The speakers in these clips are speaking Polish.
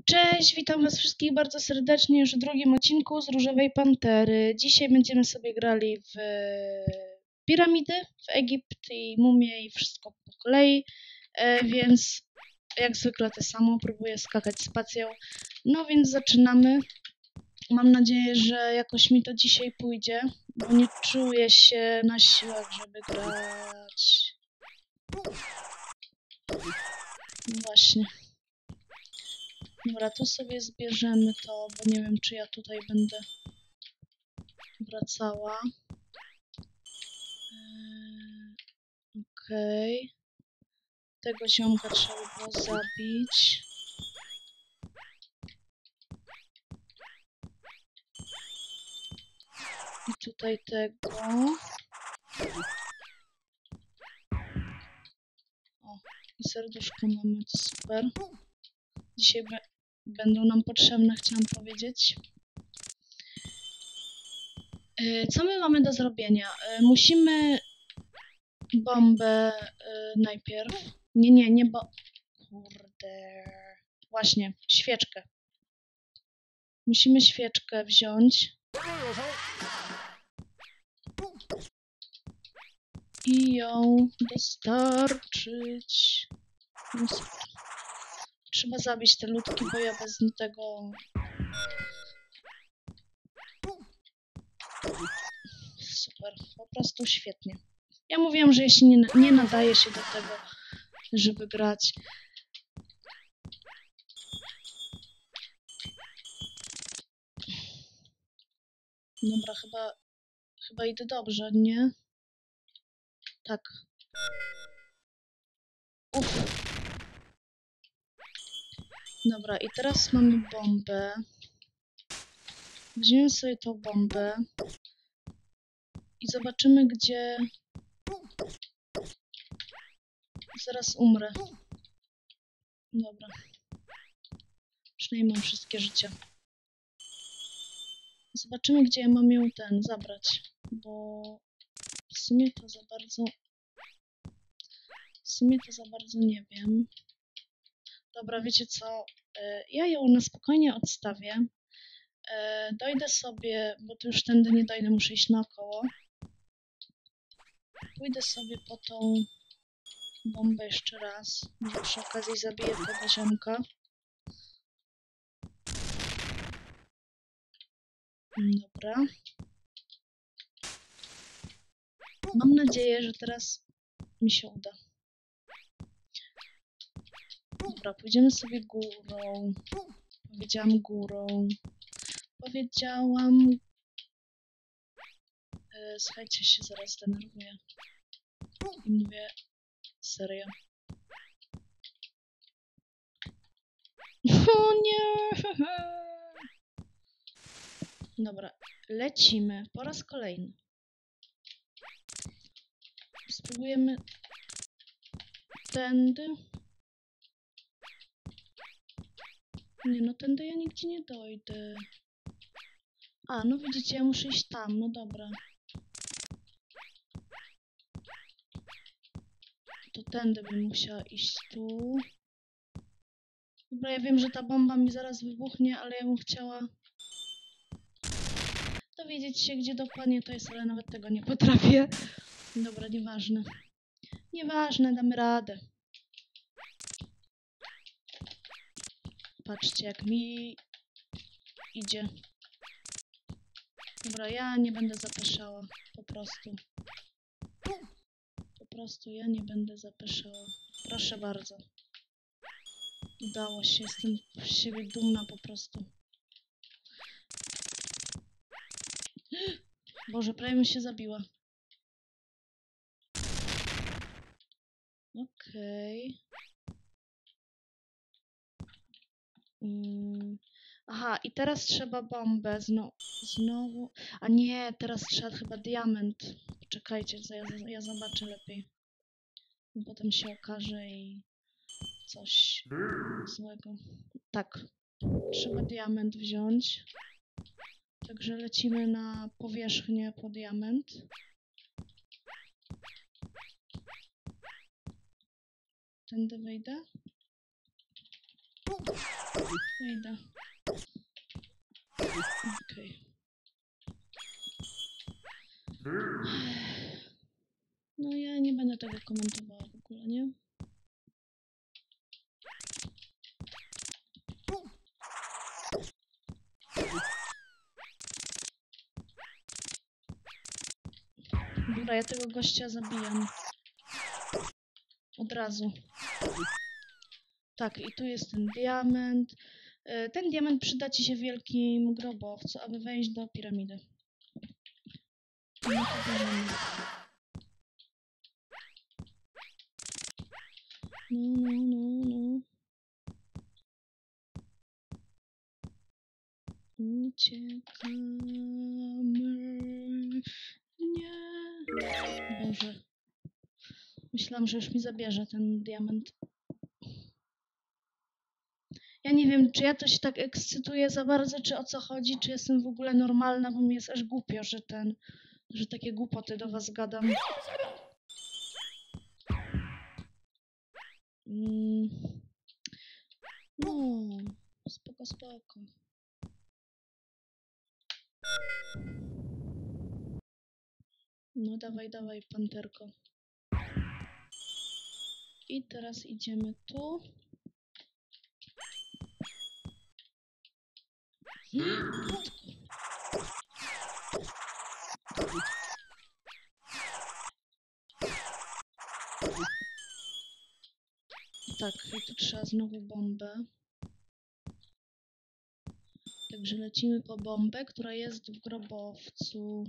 Cześć, witam was wszystkich bardzo serdecznie już w drugim odcinku z Różowej Pantery. Dzisiaj będziemy sobie grali w piramidy, w Egipt i mumię i wszystko po kolei, więc jak zwykle to samo, próbuję skakać spacją. No więc zaczynamy. Mam nadzieję, że jakoś mi to dzisiaj pójdzie, bo nie czuję się na siłach, żeby grać. No właśnie. Dobra, tu sobie zbierzemy to, bo nie wiem, czy ja tutaj będę wracała. Okej. Tego ziomka trzeba było zabić. I tutaj tego. O, i serduszko mamy, to super. Dzisiaj będą nam potrzebne, chciałam powiedzieć. Co my mamy do zrobienia? Musimy bombę najpierw. Nie, bo... Kurde... Właśnie, świeczkę. Musimy świeczkę wziąć. I ją dostarczyć. No super. Trzeba zabić te ludki, bo ja bez tego... Super, po prostu świetnie. Ja mówiłam, że jeśli nie nadaje się do tego, żeby grać. Dobra, chyba idę dobrze, nie? Tak. Uff. Dobra, i teraz mamy bombę. Weźmiemy sobie tą bombę. I zobaczymy, gdzie... Zaraz umrę. Dobra. Przynajmniej mam wszystkie życia. Zobaczymy, gdzie ja mam ją zabrać. Bo w sumie to za bardzo nie wiem. Dobra, wiecie co? Ja ją na spokojnie odstawię. Dojdę sobie, bo tu już tędy nie dojdę, muszę iść naokoło. Pójdę sobie po tą bombę jeszcze raz. Może przy okazji zabiję tego ziomka. Dobra. Mam nadzieję, że teraz mi się uda. Dobra, pójdziemy sobie górą. Powiedziałam górą. Słuchajcie, się zaraz zdenerwuję. I mówię serio. O nie! Dobra, lecimy po raz kolejny. Spróbujemy tędy. Nie, no tędy ja nigdzie nie dojdę. A, no widzicie, ja muszę iść tam, no dobra. To tędy bym musiała iść tu. Dobra, ja wiem, że ta bomba mi zaraz wybuchnie, ale ja bym chciała dowiedzieć się, gdzie dokładnie to jest, ale nawet tego nie potrafię. Dobra, nieważne. Nieważne, damy radę. Patrzcie, jak mi idzie. Dobra, ja nie będę zapeszała. Po prostu ja nie będę zapeszała. Proszę bardzo. Udało się, jestem z siebie dumna po prostu. Boże, prawie mi się zabiła. Okej. Aha, i teraz trzeba bombę znowu. A nie, teraz trzeba chyba diament. Poczekajcie, ja zobaczę lepiej. Potem się okaże i coś złego. Tak, trzeba diament wziąć. Także lecimy na powierzchnię po diament. Tędy wejdę? Idę. Okej. No ja nie będę tego komentowała w ogóle, nie? Dobra, ja tego gościa zabijam. Od razu. Tak, i tu jest ten diament. Ten diament przyda ci się w wielkim grobowcu, aby wejść do piramidy. No to bierzemy. No. Uciekamy. Nie. Boże. Myślałam, że już mi zabierze ten diament. Ja nie wiem, czy ja to się tak ekscytuję za bardzo, czy o co chodzi, czy jestem w ogóle normalna, bo mi jest aż głupio, że takie głupoty do was gadam. No, spoko. No dawaj, panterko. I teraz idziemy tu. Tak, i tu trzeba znowu bombę. Także lecimy po bombę, która jest w grobowcu.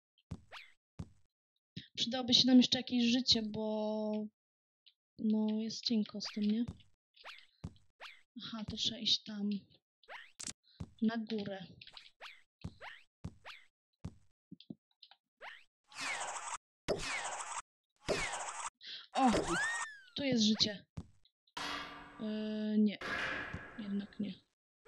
Przydałoby się nam jeszcze jakieś życie, bo no jest cienko z tym, nie? Aha, to trzeba iść tam. Na górę. O! Tu jest życie. Nie. Jednak nie.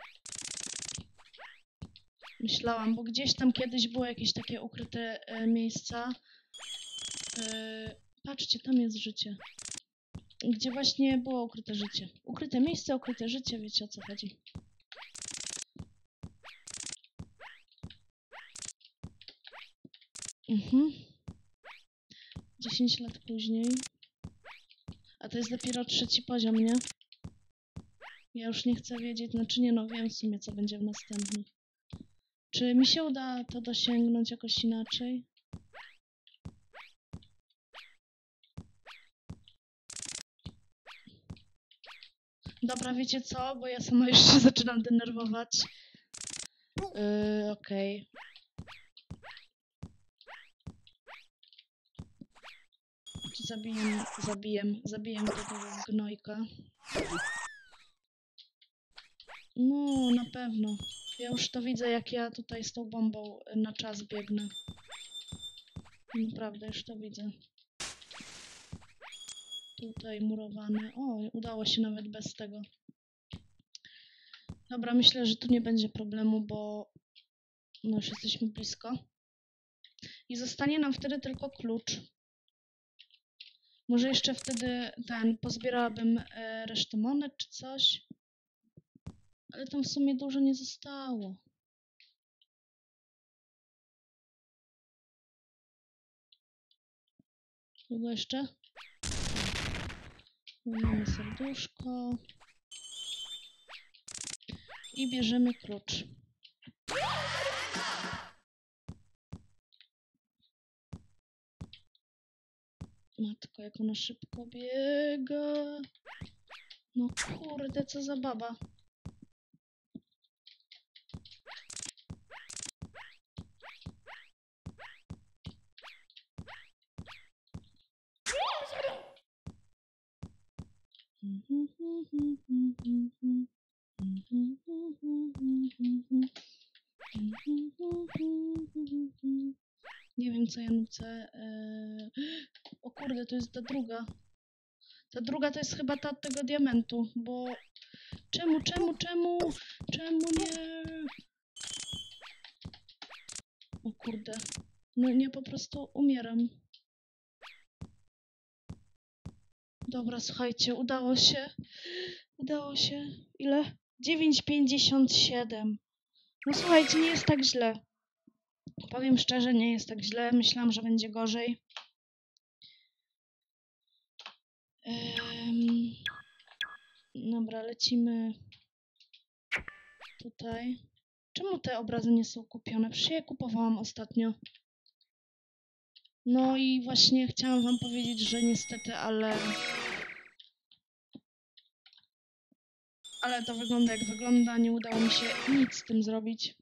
Myślałam, bo gdzieś tam kiedyś było jakieś takie ukryte miejsca. Patrzcie, tam jest życie. Gdzie właśnie było ukryte życie. Ukryte miejsce, ukryte życie, wiecie o co chodzi. Mhm. 10 lat później. A to jest dopiero 3. poziom, nie? Ja już nie chcę wiedzieć, znaczy nie no, wiem w sumie co będzie w następnym. Czy mi się uda to dosięgnąć jakoś inaczej? Dobra, wiecie co? Bo ja sama już się zaczynam denerwować. Okej. Zabiję tego gnojka. No, na pewno. Ja już to widzę, jak ja tutaj z tą bombą na czas biegnę. Naprawdę, już to widzę. Tutaj murowane. O, udało się nawet bez tego. Dobra, myślę, że tu nie będzie problemu, bo no już jesteśmy blisko. I zostanie nam wtedy tylko klucz. Może jeszcze wtedy pozbierałabym resztę monet czy coś. Ale tam w sumie dużo nie zostało. Kogo jeszcze? Mamy serduszko. I bierzemy klucz. Matko, jak ona szybko biega. No kurde, co za baba. Nie wiem, co ja nucę. O kurde, to jest ta druga. Ta druga to jest chyba ta od tego diamentu, bo... Czemu nie? O kurde. No nie, po prostu umieram. Dobra, słuchajcie, udało się. Udało się. Ile? 9,57. No słuchajcie, nie jest tak źle. Powiem szczerze, nie jest tak źle. Myślałam, że będzie gorzej. Dobra, lecimy tutaj. Czemu te obrazy nie są kupione? Przecież je kupowałam ostatnio. No i właśnie chciałam wam powiedzieć, że niestety, ale to wygląda jak wygląda. Nie udało mi się nic z tym zrobić.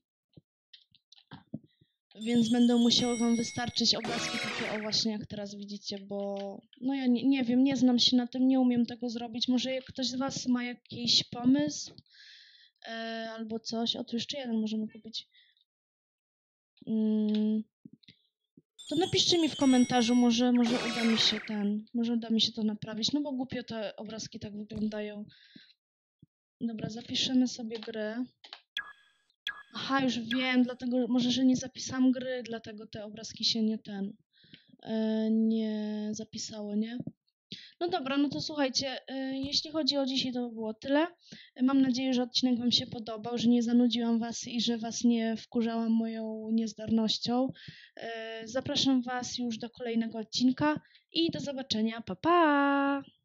Więc będą musiały wam wystarczyć obrazki takie o właśnie jak teraz widzicie, bo no ja nie wiem, nie znam się na tym, nie umiem tego zrobić. Może ktoś z was ma jakiś pomysł albo coś. O, tu jeszcze jeden możemy kupić. To napiszcie mi w komentarzu, może uda mi się to naprawić, no bo głupio te obrazki tak wyglądają. Dobra, zapiszemy sobie grę. Aha, już wiem, dlatego może, że nie zapisałam gry, dlatego te obrazki się nie zapisały, nie? No dobra, no to słuchajcie, jeśli chodzi o dzisiaj, to by było tyle. Mam nadzieję, że odcinek wam się podobał, że nie zanudziłam was i że was nie wkurzałam moją niezdarnością. Zapraszam was już do kolejnego odcinka i do zobaczenia. Pa, pa!